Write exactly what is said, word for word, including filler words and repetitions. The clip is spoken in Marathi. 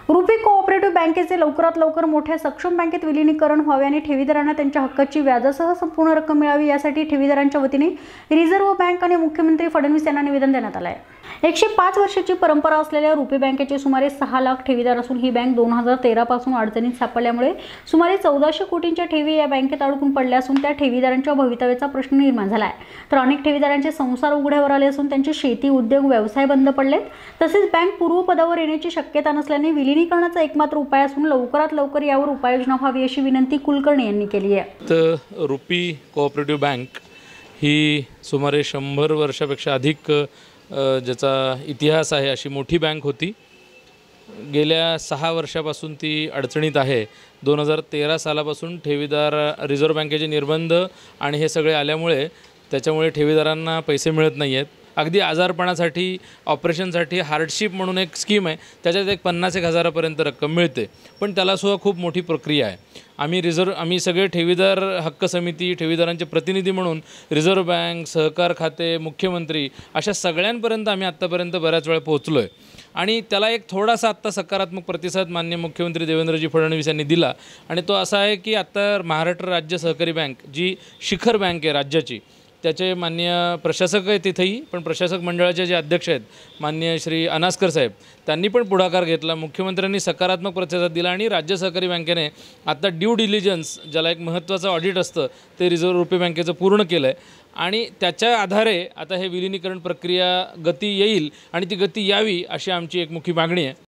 रुपी कोऑपरेटिव्ह बँकेचे लवकरात लवकर मोठ्या सक्षम बँकेत विलीनीकरण व्हावे आणि ठेवीदारांना त्यांच्या हक्काची व्याजासह संपूर्ण रक्कम मिळावी यासाठी ठेवीदारांच्या वतीने रिझर्व्ह बँक आणि मुख्यमंत्री फडणवीस यांना निवेदन देण्यात आले आहे। एकशे पाच वर्षाची परंपरा असलेल्या रुपी बँकेचे सुमारे सहा लाख ठेवीदार असून ही बँक दोन हजार तेरा पासून अडचणीत सापडल्यामुळे सुमारे चौदाशे कोटींच्या ठेवी या बँकेत अडकून पडल्या असून त्या ठेवीदारांच्या भवितव्याचा प्रश्न निर्माण झाला आहे। तर अनेक ठेवीदारांचे संसार उघड्यावर आले असून त्यांचे शेती उद्योग व्यवसाय बंद पडलेत। तसेच बँक पूर्वपदावर येण्याची शक्यता नसल्याने विलीनीकरणाचा एकमात्र उपाय असून लवकरात लवकर यावर उपाययोजना व्हावी अशी विनंती कुलकर्णी यांनी केली आहे। तर रुपी कोऑपरेटिव्ह बँक ही सुमारे शंभर वर्षापेक्षा अधिक ज्याचा इतिहास आहे अशी मोठी बँक होती। गेल्या सहा वर्षापासून ती अडचणीत आहे। दोन हजार तेरा सालापासून ठेवीदार रिझर्व्ह बँकेचे निर्बंध आणि हे सगळे आल्यामुळे त्याच्यामुळे ठेवीदारांना पैसे मिळत नाही आहेत। अगदी आजारपणासाठी ऑपरेशनसाठी हार्डशिप म्हणून एक स्कीम आहे, त्याच्यात एक पन्नास एक हजारापर्यंत रक्कम मिळते, पण त्यालासुद्धा खूप मोठी प्रक्रिया आहे। आम्ही रिझर्व आम्ही सगळे ठेवीदार हक्क समिती ठेवीदारांचे प्रतिनिधी म्हणून रिझर्व्ह बँक, सहकार खाते, मुख्यमंत्री अशा सगळ्यांपर्यंत आम्ही आत्तापर्यंत बऱ्याच वेळा पोहोचलो आहे आणि त्याला एक थोडासा आत्ता सकारात्मक प्रतिसाद माननीय मुख्यमंत्री देवेंद्रजी फडणवीस यांनी दिला आणि तो असा आहे की आत्ता महाराष्ट्र राज्य सहकारी बँक जी शिखर बँक आहे राज्याची, त्याचे माननीय प्रशासक आहे तिथेही, पण प्रशासक मंडळाचे जे अध्यक्ष आहेत माननीय श्री अनास्कर साहेब त्यांनी पण पुढाकार घेतला। मुख्यमंत्र्यांनी सकारात्मक प्रतिसाद दिला आणि राज्य सहकारी बँकेने आता ड्यू डिलिजन्स ज्याला एक महत्त्वाचं ऑडिट असतं ते रिझर्व्ह रुपी बँकेचं पूर्ण केलं आहे आणि त्याच्या आधारे आता हे विलीनीकरण प्रक्रिया गती येईल आणि ती गती यावी अशी आमची एक मुख्य मागणी आहे।